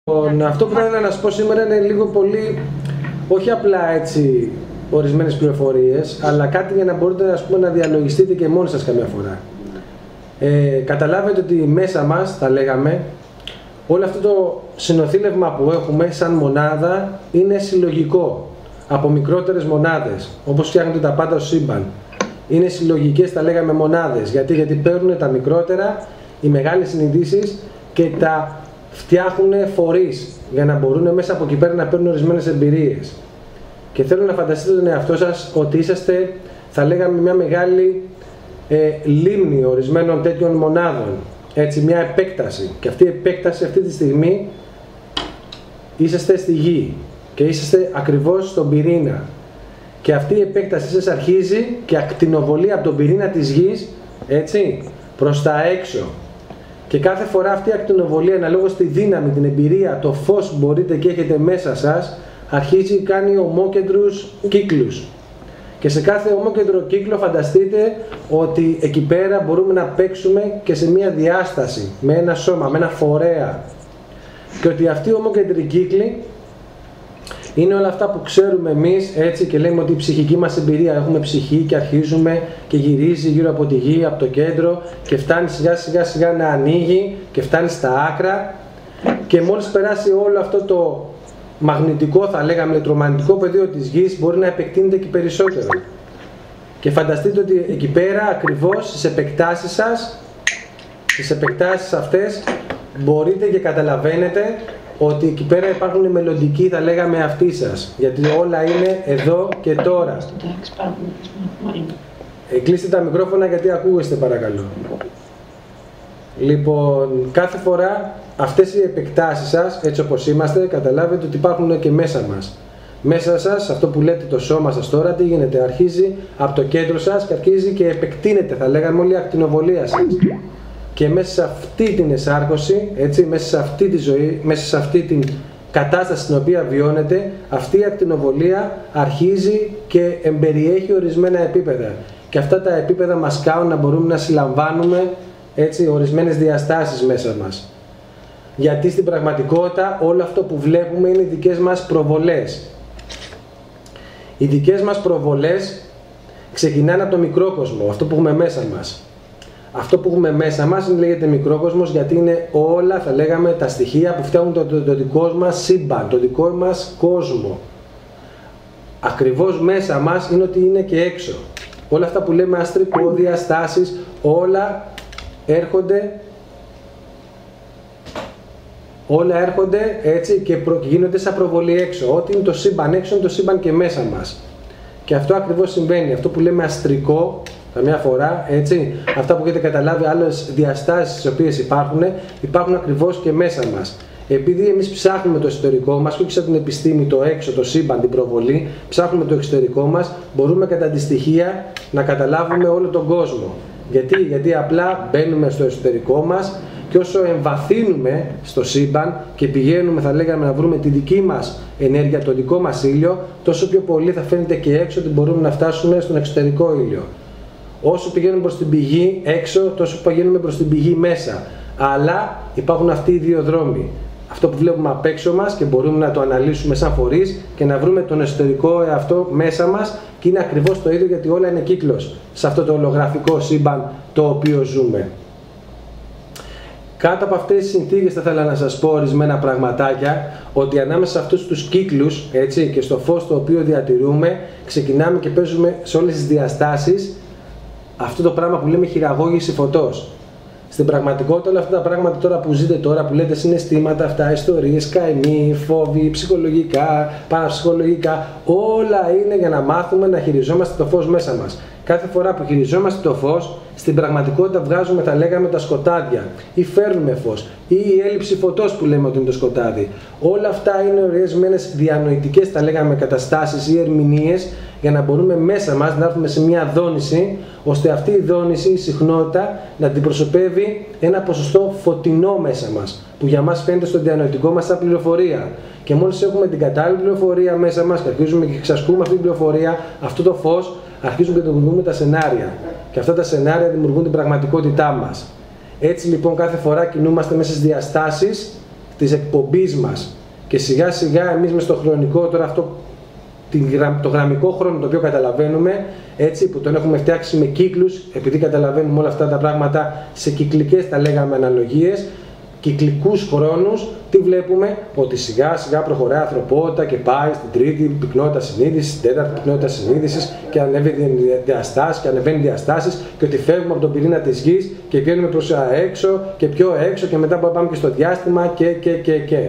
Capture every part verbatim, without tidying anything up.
Λοιπόν, αυτό που θα ήθελα να σας πω σήμερα είναι λίγο πολύ, όχι απλά έτσι ορισμένες πληροφορίες, αλλά κάτι για να μπορείτε ας πούμε, να διαλογιστείτε και μόνοι σας καμιά φορά. Ε, καταλάβετε ότι μέσα μας, θα λέγαμε, όλο αυτό το συνοθήλευμα που έχουμε σαν μονάδα είναι συλλογικό από μικρότερες μονάδες, όπως φτιάχνονται τα πάντα στο σύμπαν. Είναι συλλογικές, θα λέγαμε, μονάδες. Γιατί, γιατί παίρνουν τα μικρότερα, οι μεγάλες συνειδήσεις και τα φτιάχνουν φορείς για να μπορούν μέσα από εκεί πέρα να παίρνουν ορισμένες εμπειρίες. Και θέλω να φανταστείτε τον εαυτό σας ότι είσαστε, θα λέγαμε, μια μεγάλη ε, λίμνη ορισμένων τέτοιων μονάδων. Έτσι, μια επέκταση. Και αυτή η επέκταση αυτή τη στιγμή είσαστε στη γη και είσαστε ακριβώς στον πυρήνα. Και αυτή η επέκταση σας αρχίζει και ακτινοβολεί από τον πυρήνα της γης, έτσι, προς τα έξω. Και κάθε φορά αυτή η ακτινοβολία, αναλόγως στη δύναμη, την εμπειρία, το φως που μπορείτε και έχετε μέσα σας, αρχίζει και κάνει ομόκεντρους κύκλους. Και σε κάθε ομόκεντρο κύκλο φανταστείτε ότι εκεί πέρα μπορούμε να παίξουμε και σε μια διάσταση, με ένα σώμα, με ένα φορέα. Και ότι αυτοί οι ομόκεντροι κύκλοι είναι όλα αυτά που ξέρουμε εμείς, έτσι, και λέμε ότι η ψυχική μας εμπειρία, έχουμε ψυχή και αρχίζουμε και γυρίζει γύρω από τη γη, από το κέντρο και φτάνει σιγά σιγά σιγά να ανοίγει και φτάνει στα άκρα και μόλις περάσει όλο αυτό το μαγνητικό, θα λέγαμε, ηλεκτρομαγνητικό πεδίο της γης, μπορεί να επεκτείνεται και περισσότερο. Και φανταστείτε ότι εκεί πέρα ακριβώς στις επεκτάσεις σας, στις επεκτάσεις αυτές μπορείτε και καταλαβαίνετε ότι εκεί πέρα υπάρχουν μελλοντικοί, θα λέγαμε, αυτοί σας. Γιατί όλα είναι εδώ και τώρα. Ε, κλείστε τα μικρόφωνα γιατί ακούγεστε, παρακαλώ. Λοιπόν, κάθε φορά αυτές οι επεκτάσεις σας, έτσι όπως είμαστε, καταλάβετε ότι υπάρχουν και μέσα μας. Μέσα σας, αυτό που λέτε το σώμα σας τώρα, τι γίνεται? Αρχίζει από το κέντρο σας και αρχίζει και επεκτείνεται, θα λέγαμε, όλη η ακτινοβολία σας. Και μέσα σε αυτή την εσάρκωση, έτσι, μέσα σε αυτή τη ζωή, μέσα σε αυτή την κατάσταση στην οποία βιώνετε, αυτή η ακτινοβολία αρχίζει και εμπεριέχει ορισμένα επίπεδα. Και αυτά τα επίπεδα μας κάνουν να μπορούμε να συλλαμβάνουμε, έτσι, ορισμένες διαστάσεις μέσα μας. Γιατί στην πραγματικότητα όλο αυτό που βλέπουμε είναι οι δικές μας προβολές. Οι δικές μας προβολές ξεκινάνε από το μικρό κόσμο, αυτό που έχουμε μέσα μας. Αυτό που έχουμε μέσα μας λέγεται μικρόκοσμος, γιατί είναι όλα, θα λέγαμε, τα στοιχεία που φτιάχνουν το, το, το δικό μας σύμπαν, το δικό μας κόσμο. Ακριβώς μέσα μας είναι ότι είναι και έξω. Όλα αυτά που λέμε αστρικό, διαστάσεις, όλα έρχονται, όλα έρχονται έτσι και προ, γίνονται σαν προβολή έξω. Ό,τι είναι το σύμπαν έξω είναι το σύμπαν και μέσα μας. Και αυτό ακριβώς συμβαίνει. Αυτό που λέμε αστρικό, καμιά φορά, έτσι, αυτά που έχετε καταλάβει, άλλες διαστάσεις τις οποίες υπάρχουν, υπάρχουν ακριβώς και μέσα μας. Επειδή εμείς ψάχνουμε το εσωτερικό μας, όχι σαν την επιστήμη, το έξω, το σύμπαν, την προβολή, ψάχνουμε το εξωτερικό μας, μπορούμε κατά τη στοιχεία να καταλάβουμε όλο τον κόσμο. Γιατί, Γιατί απλά μπαίνουμε στο εσωτερικό μας και όσο εμβαθύνουμε στο σύμπαν και πηγαίνουμε, θα λέγαμε, να βρούμε τη δική μας ενέργεια, το δικό μας ήλιο, τόσο πιο πολύ θα φαίνεται και έξω ότι μπορούμε να φτάσουμε στον εξωτερικό ήλιο. Όσο πηγαίνουμε προς την πηγή έξω, τόσο πηγαίνουμε προς την πηγή μέσα. Αλλά υπάρχουν αυτοί οι δύο δρόμοι. Αυτό που βλέπουμε απ' έξω μας και μπορούμε να το αναλύσουμε σαν φορείς και να βρούμε τον εσωτερικό εαυτό μέσα μας και είναι ακριβώς το ίδιο, γιατί όλα είναι κύκλος σε αυτό το ολογραφικό σύμπαν το οποίο ζούμε. Κάτω από αυτές τις συνθήκες θα ήθελα να σας πω ορισμένα πραγματάκια, ότι ανάμεσα σε αυτούς τους κύκλους, έτσι, και στο φως το οποίο διατηρούμε, ξεκινάμε και παίζουμε σε όλες τις διαστάσεις αυτό το πράγμα που λέμε χειραγώγηση φωτός. Στην πραγματικότητα όλα αυτά τα πράγματα τώρα που ζείτε τώρα, που λέτε συναισθήματα, αυτά, ιστορίες, καημοί, φόβοι, ψυχολογικά, παραψυχολογικά, όλα είναι για να μάθουμε να χειριζόμαστε το φως μέσα μας. Κάθε φορά που χειριζόμαστε το φως, στην πραγματικότητα βγάζουμε, θα λέγαμε, τα σκοτάδια ή φέρνουμε φως ή η έλλειψη φωτός που λέμε ότι είναι το σκοτάδι. Όλα αυτά είναι ορισμένες διανοητικές, θα λέγαμε, καταστάσεις ή ερμηνείες για να μπορούμε μέσα μας να έρθουμε σε μια δόνηση, ώστε αυτή η δόνηση, η συχνότητα, να αντιπροσωπεύει ένα ποσοστό φωτεινό μέσα μας, που για μας φαίνεται στο διανοητικό μας σαν πληροφορία. Και μόλις έχουμε την κατάλληλη πληροφορία μέσα μας και αρχίζουμε και εξασκούμε αυτή την πληροφορία, αυτό το φως, αρχίζουμε και δημιουργούμε τα σενάρια. Και αυτά τα σενάρια δημιουργούν την πραγματικότητά μας. Έτσι λοιπόν κάθε φορά κινούμαστε μέσα στις διαστάσεις της εκπομπής μας και σιγά σιγά εμείς μες στο χρονικό, τώρα αυτό το γραμμικό χρόνο το οποίο καταλαβαίνουμε, έτσι, που τον έχουμε φτιάξει με κύκλους, επειδή καταλαβαίνουμε όλα αυτά τα πράγματα σε κυκλικές, τα λέγαμε, αναλογίες, κυκλικούς χρόνους, τι βλέπουμε? Ότι σιγά σιγά προχωράει η ανθρωπότητα και πάει στην τρίτη πυκνότητα συνείδησης, στην τέταρτη πυκνότητα συνείδησης και ανεβαίνει διαστάσεις και ανεβαίνει διαστάσεις και ότι φεύγουμε από τον πυρήνα της γης και βγαίνουμε προς έξω και πιο έξω και μετά πάμε και στο διάστημα και και και και.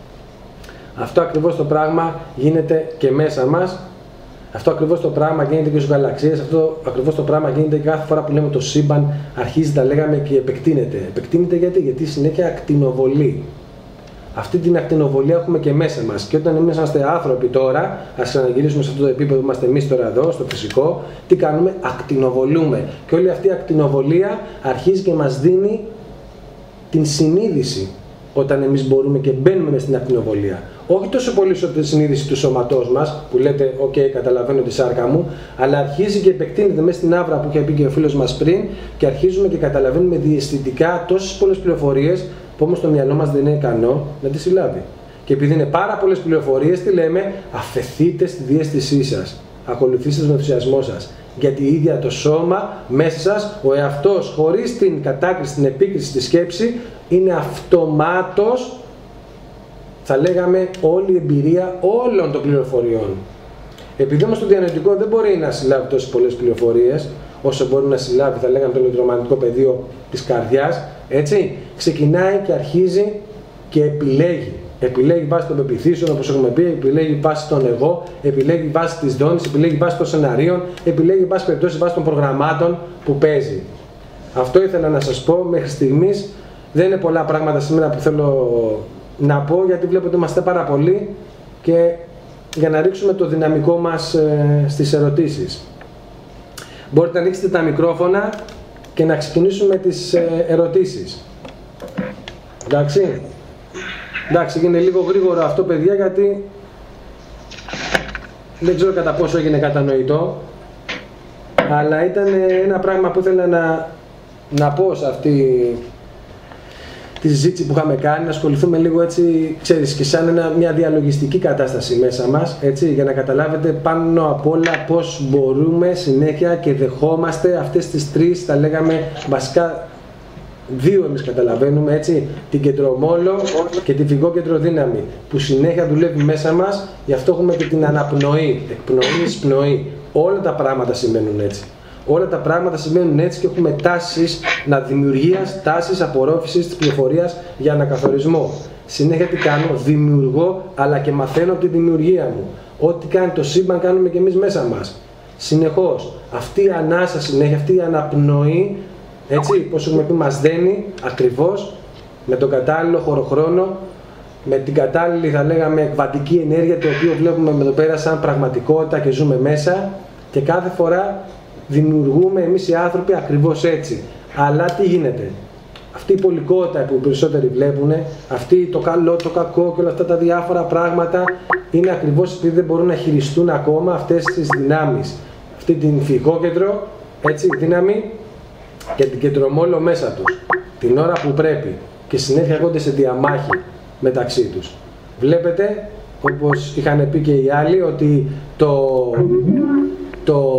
Αυτό ακριβώς το πράγμα γίνεται και μέσα μας. Αυτό ακριβώς το πράγμα γίνεται και στις γαλαξίες. Αυτό ακριβώς το πράγμα γίνεται και κάθε φορά που λέμε το σύμπαν αρχίζει, τα λέγαμε, και επεκτείνεται. Επεκτείνεται γιατί, γιατί συνέχεια ακτινοβολεί. Αυτή την ακτινοβολία έχουμε και μέσα μας. Και όταν εμείς είμαστε άνθρωποι τώρα, ας ξαναγυρίσουμε σε αυτό το επίπεδο που είμαστε εμείς τώρα εδώ, στο φυσικό, τι κάνουμε? Ακτινοβολούμε. Και όλη αυτή η ακτινοβολία αρχίζει και μας δίνει την συνείδηση. Όταν εμείς μπορούμε και μπαίνουμε μες στην ακτινοβολία. Όχι τόσο πολύ στη συνείδηση του σώματός μας, που λέτε, οκ, okay, καταλαβαίνω τη σάρκα μου, αλλά αρχίζει και επεκτείνεται μέσα στην άβρα που είχε πει και ο φίλος μας πριν και αρχίζουμε και καταλαβαίνουμε διαισθητικά τόσες πολλές πληροφορίες που όμως το μυαλό μας δεν είναι ικανό να τις συλλάβει. Και επειδή είναι πάρα πολλές πληροφορίες, τι λέμε? Αφεθείτε στη διαίσθησή σας. Ακολουθήστε τον ενθουσιασμό σας. Γιατί η ίδια το σώμα, μέσα σας, ο εαυτός, χωρίς την κατάκριση, την επίκριση, τη σκέψη, είναι αυτομάτως, θα λέγαμε, όλη η εμπειρία όλων των πληροφοριών. Επειδή όμως το διανοητικό δεν μπορεί να συλλάβει τόσες πολλές πληροφορίες, όσο μπορεί να συλλάβει, θα λέγαμε, το ηλεκτρομαγνητικό πεδίο της καρδιάς, έτσι, ξεκινάει και αρχίζει και επιλέγει. Επιλέγει βάσει των πεποιθήσεων, όπως έχουμε πει, επιλέγει βάσει των εγώ, επιλέγει βάσει της δόνης, επιλέγει βάσει των σεναρίων, επιλέγει βάσει περιπτώσεις βάσει των προγραμμάτων που παίζει. Αυτό ήθελα να σας πω μέχρι στιγμής. Δεν είναι πολλά πράγματα σήμερα που θέλω να πω, γιατί βλέπω ότι είμαστε πάρα πολλοί και για να ρίξουμε το δυναμικό μας ε, στις ερωτήσεις. Μπορείτε να ανοίξετε τα μικρόφωνα και να ξεκινήσουμε τις ε, ερωτήσεις. Εντάξει. Εντάξει, έγινε λίγο γρήγορο αυτό, παιδιά, γιατί δεν ξέρω κατά πόσο έγινε κατανοητό, αλλά ήταν ένα πράγμα που ήθελα να, να πω σε αυτή τη συζήτηση που είχαμε κάνει, να ασχοληθούμε λίγο, έτσι, ξέρεις, και σαν ένα, μια διαλογιστική κατάσταση μέσα μας, έτσι, για να καταλάβετε πάνω απ' όλα πώς μπορούμε συνέχεια και δεχόμαστε αυτές τις τρεις, τα λέγαμε, βασικά δύο εμείς καταλαβαίνουμε, έτσι, την κεντρομόλο και την φυγόκεντρο δύναμη, που συνέχεια δουλεύει μέσα μας, γι' αυτό έχουμε και την αναπνοή, εκπνοή, εισπνοή. Όλα τα πράγματα σημαίνουν έτσι. Όλα τα πράγματα σημαίνουν έτσι και έχουμε τάσεις να δημιουργίας, τάσεις απορρόφησης της πληροφορίας για ανακαθορισμό. Συνέχεια τι κάνω? Δημιουργώ, αλλά και μαθαίνω από τη δημιουργία μου. Ό,τι κάνει το σύμπαν κάνουμε και εμείς μέσα μας. Συνεχώς. Αυτή η ανάσα συνέχεια, αυτή η αναπνοή, έτσι, πώς έχουμε πει, μας δένει ακριβώς με τον κατάλληλο χωροχρόνο, με την κατάλληλη, θα λέγαμε, εκβατική ενέργεια, το οποίο βλέπουμε εδώ πέρα σαν πραγματικότητα και ζούμε μέσα, και κάθε φορά δημιουργούμε εμείς οι άνθρωποι ακριβώς έτσι. Αλλά τι γίνεται? Αυτή η πολικότητα που οι περισσότεροι βλέπουν, αυτή το καλό, το κακό και όλα αυτά τα διάφορα πράγματα, είναι ακριβώς επειδή δεν μπορούν να χειριστούν ακόμα αυτές τις δυνάμεις. Αυτή την φυγόκεντρο, έτσι, δύναμη, και την κεντρομόλο μέσα τους, την ώρα που πρέπει, και συνέχεια έρχονται σε διαμάχη μεταξύ τους. Βλέπετε, όπως είχαν πει και οι άλλοι, ότι το... το...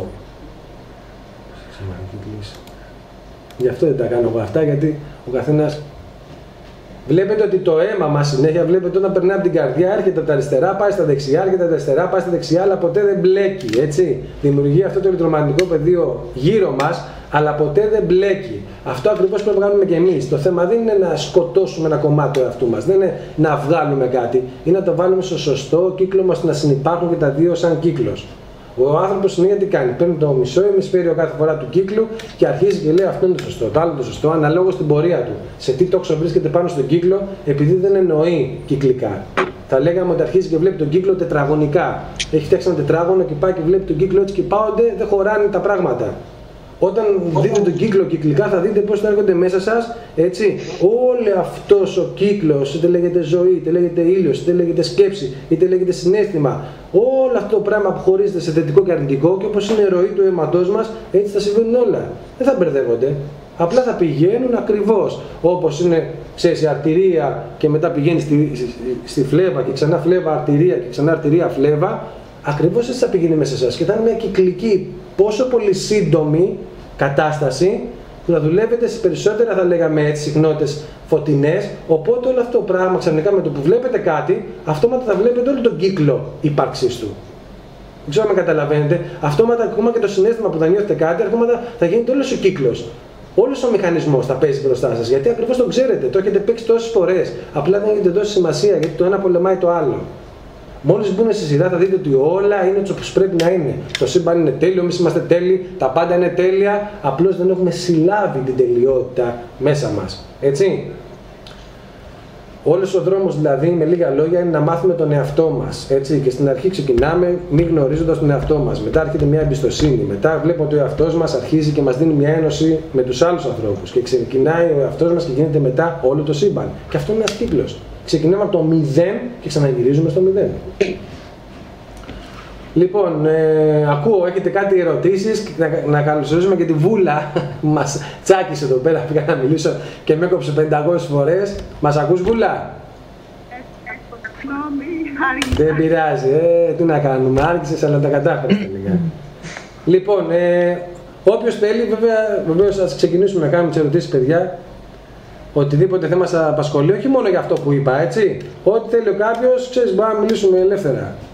Γι' αυτό δεν τα κάνω εγώ αυτά, γιατί ο καθένας... Βλέπετε ότι το αίμα μας συνέχεια, βλέπετε όταν περνάει από την καρδιά, έρχεται από τα αριστερά, πάει στα δεξιά, έρχεται από τα αριστερά, πάει στα δεξιά, αλλά ποτέ δεν μπλέκει, έτσι. Δημιουργεί αυτό το ηλεκτρομαγνητικό πεδίο γύρω μας, αλλά ποτέ δεν μπλέκει. Αυτό ακριβώς πρέπει να κάνουμε και εμείς. Το θέμα δεν είναι να σκοτώσουμε ένα κομμάτι του εαυτού μας, δεν είναι να βγάλουμε κάτι, είναι να το βάλουμε στο σωστό κύκλο μας, να συνυπάρχουν και τα δύο σαν κύκλος. Ο άνθρωπος συνέχεια τι κάνει? Παίρνει το μισό ημισφαίριο κάθε φορά του κύκλου και αρχίζει και λέει αυτό είναι το σωστό, το άλλο το σωστό, αναλόγως στην πορεία του. Σε τι τόξο βρίσκεται πάνω στον κύκλο, επειδή δεν εννοεί κυκλικά. Θα λέγαμε ότι αρχίζει και βλέπει τον κύκλο τετραγωνικά. Έχει φτιάξει ένα τετράγωνο και πάει και βλέπει τον κύκλο έτσι και πάονται, δεν χωράνε τα πράγματα. Όταν δείτε τον κύκλο κυκλικά, θα δείτε πώς θα έρχονται μέσα σας, έτσι, όλο αυτός ο κύκλος, είτε λέγεται ζωή, είτε λέγεται ήλιος, είτε λέγεται σκέψη, είτε λέγεται συναίσθημα, όλο αυτό το πράγμα που χωρίζεται σε θετικό και αρνητικό, και όπως είναι η ροή του αίματός μας, έτσι θα συμβαίνουν όλα. Δεν θα μπερδεύονται. απλά θα πηγαίνουν ακριβώς όπως είναι, ξέρεις, η αρτηρία και μετά πηγαίνει στη, στη, στη φλέβα και ξανά φλέβα αρτηρία και ξανά αρτηρία φλέβα, ακριβώς έτσι θα πηγαίνει μέσα σε εσάς και θα είναι μια κυκλική, πόσο πολύ σύντομη κατάσταση που θα δουλεύετε σε περισσότερα, θα λέγαμε έτσι, συχνότητες φωτεινές, οπότε όλο αυτό το πράγμα ξαφνικά με το που βλέπετε κάτι, αυτόματα θα βλέπετε όλο τον κύκλο ύπαρξής του. Δεν ξέρω αν με καταλαβαίνετε, αυτόματα ακόμα και το συναίσθημα που θα νιώθετε κάτι, αυτόματα θα γίνεται όλος ο κύκλος. Όλος ο μηχανισμός θα παίζει μπροστά σας, γιατί ακριβώς το ξέρετε, το έχετε παίξει τόσες φορές, απλά δεν έχετε δώσει σημασία, γιατί το ένα πολεμάει το άλλο. Μόλις μπουν στη σειρά θα δείτε ότι όλα είναι όπως πρέπει να είναι. Το σύμπαν είναι τέλειο, εμείς είμαστε τέλειοι, τα πάντα είναι τέλεια, απλώς δεν έχουμε συλλάβει την τελειότητα μέσα μας. Έτσι. Όλος ο δρόμος δηλαδή, με λίγα λόγια, είναι να μάθουμε τον εαυτό μας. Έτσι. Και στην αρχή ξεκινάμε μη γνωρίζοντας τον εαυτό μας. Μετά έρχεται μια εμπιστοσύνη. Μετά βλέπουμε ότι ο εαυτός μας αρχίζει και μας δίνει μια ένωση με τους άλλους ανθρώπους. Και ξεκινάει ο εαυτός μας και γίνεται μετά όλο το σύμπαν. Και αυτό είναι ένας κύκλος. Ξεκινάμε από το μηδέν και ξαναγυρίζουμε στο μηδέν. Λοιπόν, ε, ακούω, έχετε κάτι ερωτήσεις, να, να καλωσορίσουμε και τη Βούλα που μας τσάκισε εδώ πέρα, πήγα να μιλήσω και με έκοψε πεντακόσιες φορές. Μας ακούς, Βούλα? Δεν πειράζει, ε, τι να κάνουμε, άρχισες αλλά τα κατάφερες τελικά. Λοιπόν, ε, όποιος θέλει, βέβαια, βεβαίως ας ξεκινήσουμε να κάνουμε τις ερωτήσεις, παιδιά. Οτιδήποτε θέμα σας απασχολεί, όχι μόνο για αυτό που είπα, έτσι. Ό,τι θέλει ο κάποιος, ξέρεις, μπορούμε να μιλήσουμε ελεύθερα.